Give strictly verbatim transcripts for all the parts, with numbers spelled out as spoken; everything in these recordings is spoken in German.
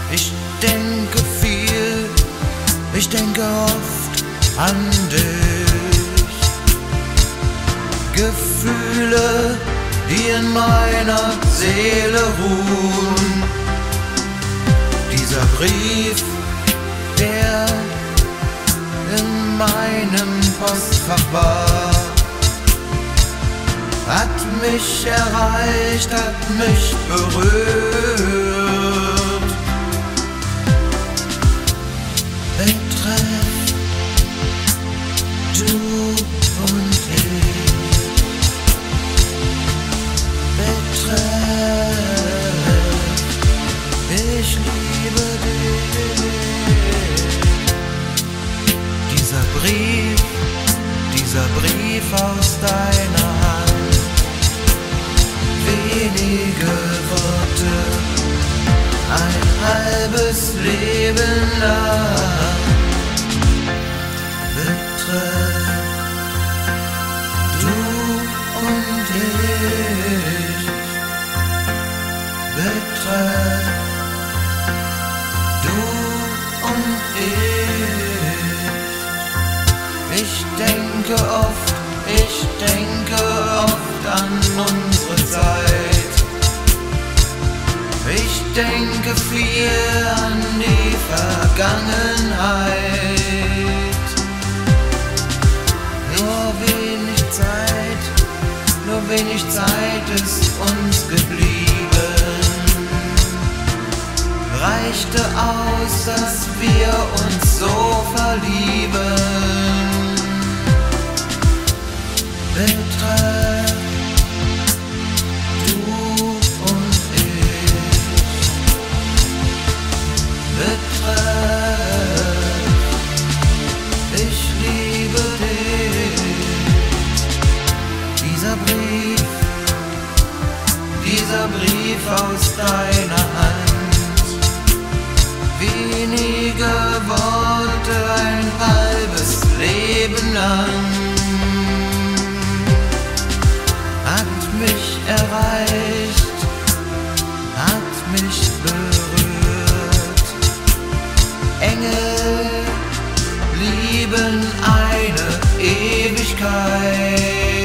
Ich denke viel, ich denke oft an dich. Gefühle, die in meiner Seele ruhen. Dieser Brief, der in meinem Postfach war, hat mich erreicht, hat mich berührt. Betreff du und ich, betreff ich liebe dich. Dieser Brief, dieser Brief aus deiner Hand, wenige Worte, ein halbes Leben lang. Betreff du und ich, betreff du und ich. Ich denke oft, ich denke oft an unsere Zeit. Ich denke viel an die Vergangenheit. Nur wenig Zeit, nur wenig Zeit ist uns geblieben. Reichte aus, dass wir uns so verlieben. Betreff du und ich, betreff ich liebe dich. Dieser Brief, dieser Brief aus deiner Hand, wenige Worte, ein halbes Leben lang, hat mich erreicht, hat mich berührt. Engel lieben eine Ewigkeit.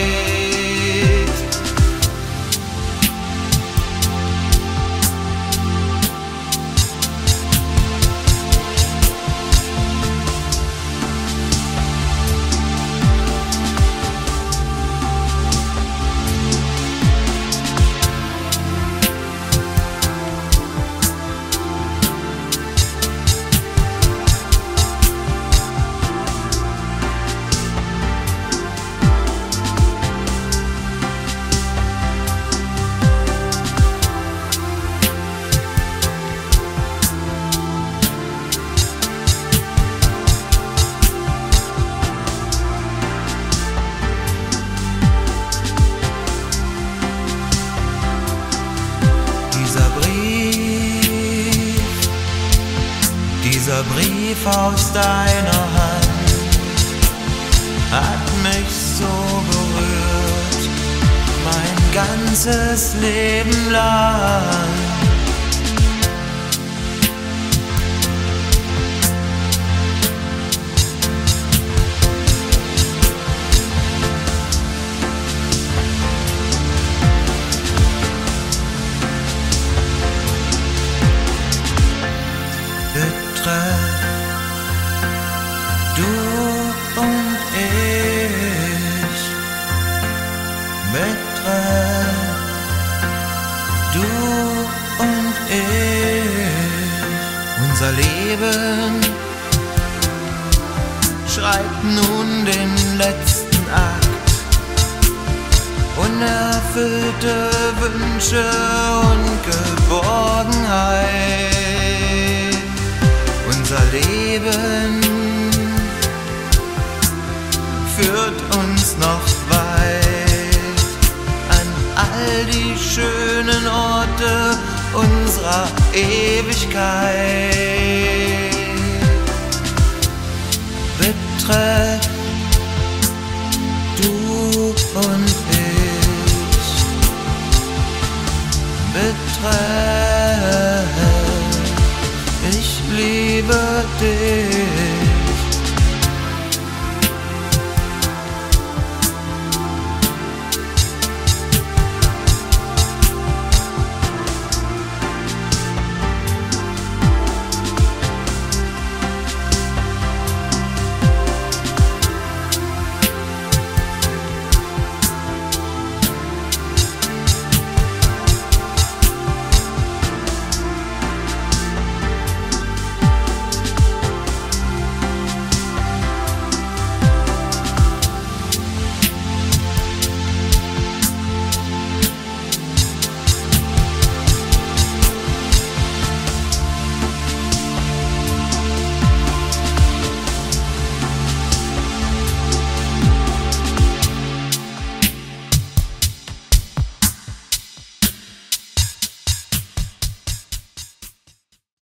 Dieser Brief aus deiner Hand hat mich so berührt, mein ganzes Leben lang. Du und ich, betreff du und ich. Unser Leben schreibt nun den letzten Akt. Unerfüllte Wünsche und Geborgenheit. Unser Leben führt uns noch weit an all die schönen Orte unserer Ewigkeit. Betreff du und ich, betreff liebe dich.